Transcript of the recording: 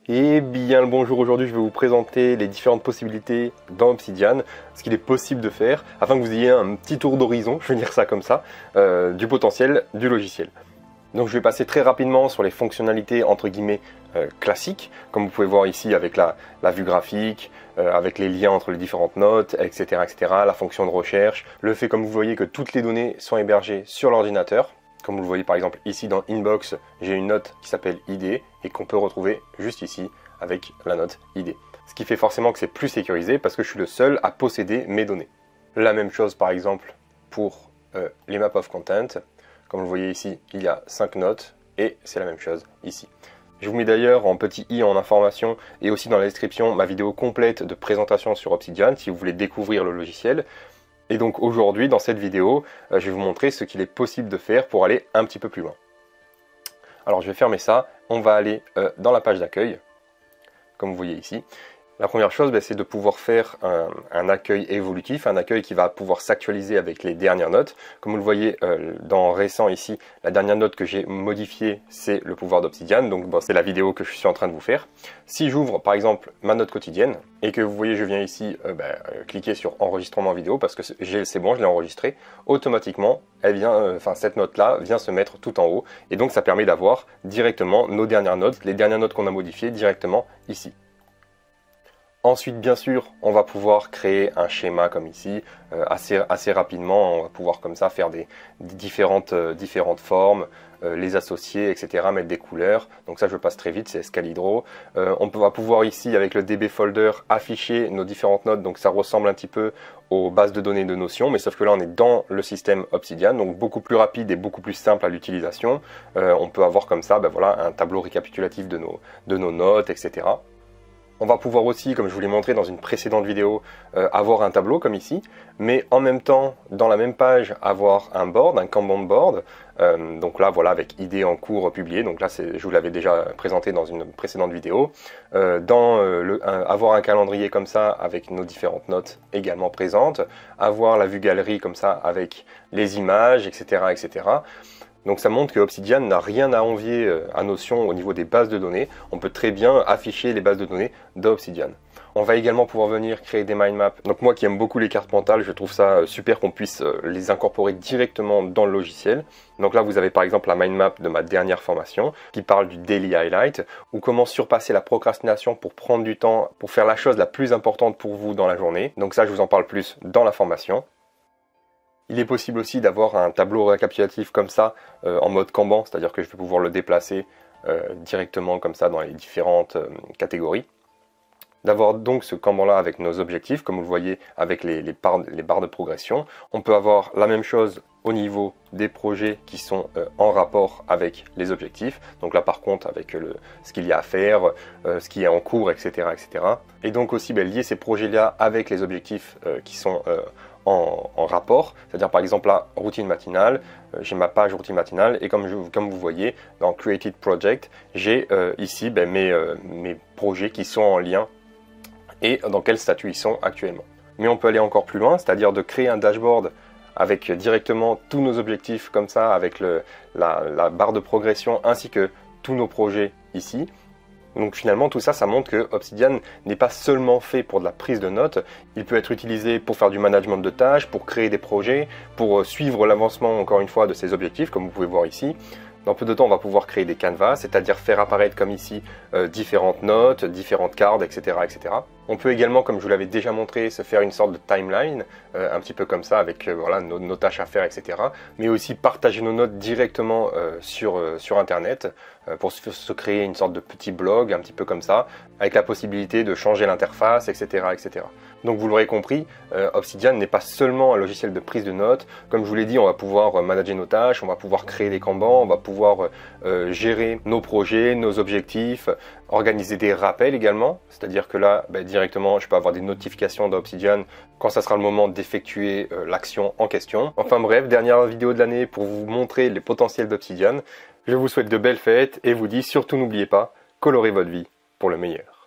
Eh bien le bonjour, aujourd'hui je vais vous présenter les différentes possibilités dans Obsidian, ce qu'il est possible de faire, afin que vous ayez un petit tour d'horizon, je vais dire ça comme ça, du potentiel du logiciel. Donc je vais passer très rapidement sur les fonctionnalités entre guillemets classiques, comme vous pouvez voir ici avec la vue graphique, avec les liens entre les différentes notes, etc., etc., la fonction de recherche, le fait comme vous voyez que toutes les données sont hébergées sur l'ordinateur. Comme vous le voyez par exemple ici dans Inbox, j'ai une note qui s'appelle ID et qu'on peut retrouver juste ici avec la note ID. Ce qui fait forcément que c'est plus sécurisé parce que je suis le seul à posséder mes données. La même chose par exemple pour les Maps of Content. Comme vous le voyez ici, il y a 5 notes et c'est la même chose ici. Je vous mets d'ailleurs en petit i en information et aussi dans la description ma vidéo complète de présentation sur Obsidian si vous voulez découvrir le logiciel. Et donc aujourd'hui, dans cette vidéo, je vais vous montrer ce qu'il est possible de faire pour aller un petit peu plus loin. Alors je vais fermer ça, on va aller dans la page d'accueil, comme vous voyez ici. La première chose, c'est de pouvoir faire un accueil évolutif, un accueil qui va pouvoir s'actualiser avec les dernières notes. Comme vous le voyez dans récent ici, la dernière note que j'ai modifiée, c'est le pouvoir d'Obsidian. Donc c'est la vidéo que je suis en train de vous faire. Si j'ouvre par exemple ma note quotidienne et que vous voyez, je viens ici cliquer sur enregistrement vidéo parce que c'est bon, je l'ai enregistré, automatiquement, cette note-là vient se mettre tout en haut. Et donc ça permet d'avoir directement nos dernières notes, les dernières notes qu'on a modifiées directement ici. Ensuite, bien sûr, on va pouvoir créer un schéma comme ici, assez rapidement. On va pouvoir comme ça faire des différentes formes, les associer, etc., mettre des couleurs. Donc ça, je passe très vite, c'est Scalidro. On va pouvoir ici, avec le DB Folder, afficher nos différentes notes. Donc ça ressemble un petit peu aux bases de données de Notion, mais sauf que là, on est dans le système Obsidian, donc beaucoup plus rapide et beaucoup plus simple à l'utilisation. On peut avoir comme ça, un tableau récapitulatif de nos notes, etc. On va pouvoir aussi, comme je vous l'ai montré dans une précédente vidéo, avoir un tableau comme ici, mais en même temps, dans la même page, avoir un board, un Kanban board. Donc là, voilà, avec idées en cours publiées. Donc là, je vous l'avais déjà présenté dans une précédente vidéo. Avoir un calendrier comme ça, avec nos différentes notes également présentes. Avoir la vue galerie comme ça, avec les images, etc., etc. Donc ça montre que Obsidian n'a rien à envier à Notion au niveau des bases de données. On peut très bien afficher les bases de données d'Obsidian. On va également pouvoir venir créer des mind maps. Donc moi qui aime beaucoup les cartes mentales, je trouve ça super qu'on puisse les incorporer directement dans le logiciel. Donc là vous avez par exemple la mind map de ma dernière formation qui parle du daily highlight ou comment surpasser la procrastination pour prendre du temps pour faire la chose la plus importante pour vous dans la journée. Donc ça je vous en parle plus dans la formation. Il est possible aussi d'avoir un tableau récapitulatif comme ça en mode Kanban, c'est-à-dire que je vais pouvoir le déplacer directement comme ça dans les différentes catégories. D'avoir donc ce Kanban-là avec nos objectifs, comme vous le voyez avec les barres de progression. On peut avoir la même chose au niveau des projets qui sont en rapport avec les objectifs. Donc là par contre avec ce qu'il y a à faire, ce qui est en cours, etc. etc. Et donc aussi lier ces projets-là avec les objectifs qui sont en rapport, c'est-à-dire par exemple la routine matinale, j'ai ma page routine matinale et comme vous voyez dans Created Project, j'ai ici mes projets qui sont en lien et dans quel statut ils sont actuellement. Mais on peut aller encore plus loin, c'est-à-dire de créer un dashboard avec directement tous nos objectifs comme ça, avec la barre de progression ainsi que tous nos projets ici. Donc finalement tout ça, ça montre que Obsidian n'est pas seulement fait pour de la prise de notes, il peut être utilisé pour faire du management de tâches, pour créer des projets, pour suivre l'avancement encore une fois de ses objectifs comme vous pouvez voir ici. Dans peu de temps on va pouvoir créer des canvas, c'est-à-dire faire apparaître comme ici différentes notes, différentes cartes, etc., etc. On peut également, comme je vous l'avais déjà montré, se faire une sorte de timeline, un petit peu comme ça avec nos tâches à faire, etc. Mais aussi partager nos notes directement sur Internet pour se créer une sorte de petit blog, un petit peu comme ça, avec la possibilité de changer l'interface, etc., etc. Donc vous l'aurez compris, Obsidian n'est pas seulement un logiciel de prise de notes. Comme je vous l'ai dit, on va pouvoir manager nos tâches, on va pouvoir créer des Kanban, on va pouvoir gérer nos projets, nos objectifs, organiser des rappels également. C'est-à-dire que là, directement, je peux avoir des notifications d'Obsidian quand ça sera le moment d'effectuer l'action en question. Enfin bref, dernière vidéo de l'année pour vous montrer les potentiels d'Obsidian. Je vous souhaite de belles fêtes et vous dis surtout n'oubliez pas, colorez votre vie pour le meilleur.